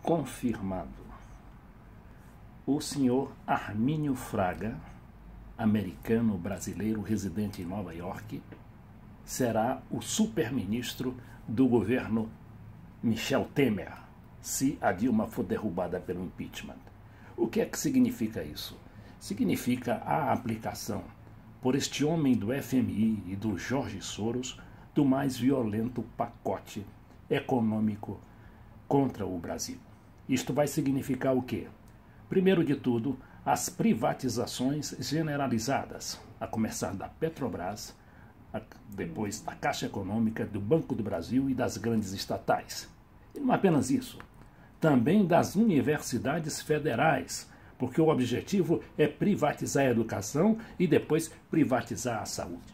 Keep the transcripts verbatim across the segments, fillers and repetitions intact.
Confirmado. O senhor Armínio Fraga, americano-brasileiro residente em Nova York, será o superministro do governo Michel Temer, se a Dilma for derrubada pelo impeachment. O que é que significa isso? Significa a aplicação, por este homem do F M I e do Jorge Soros, do mais violento pacote econômico contra o Brasil. Isto vai significar o quê? Primeiro de tudo, as privatizações generalizadas, a começar da Petrobras, depois da Caixa Econômica, do Banco do Brasil e das grandes estatais. E não apenas isso, também das universidades federais, porque o objetivo é privatizar a educação e depois privatizar a saúde.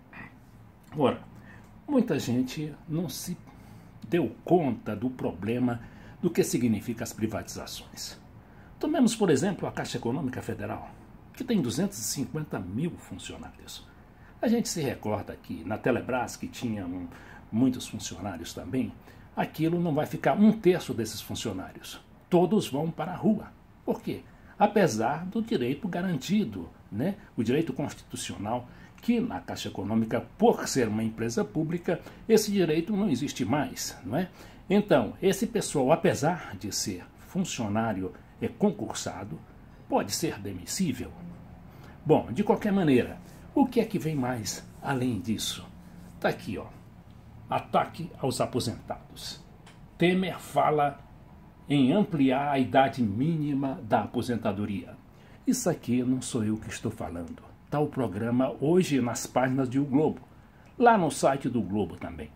Ora, muita gente não se deu conta do problema do que significa as privatizações. Tomemos, por exemplo, a Caixa Econômica Federal, que tem duzentos e cinquenta mil funcionários. A gente se recorda que na Telebrás, que tinha um, muitos funcionários também, aquilo não vai ficar um terço desses funcionários. Todos vão para a rua. Por quê? Apesar do direito garantido, né? O direito constitucional, que na Caixa Econômica, por ser uma empresa pública, esse direito não existe mais, não é? Então, esse pessoal, apesar de ser funcionário é concursado, pode ser demissível. Bom, de qualquer maneira, o que é que vem mais além disso? Está aqui, ó. Ataque aos aposentados. Temer fala em ampliar a idade mínima da aposentadoria. Isso aqui não sou eu que estou falando. Está o programa hoje nas páginas de O Globo, lá no site do Globo também.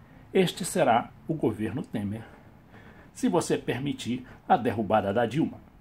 Este será o governo Temer, se você permitir a derrubada da Dilma.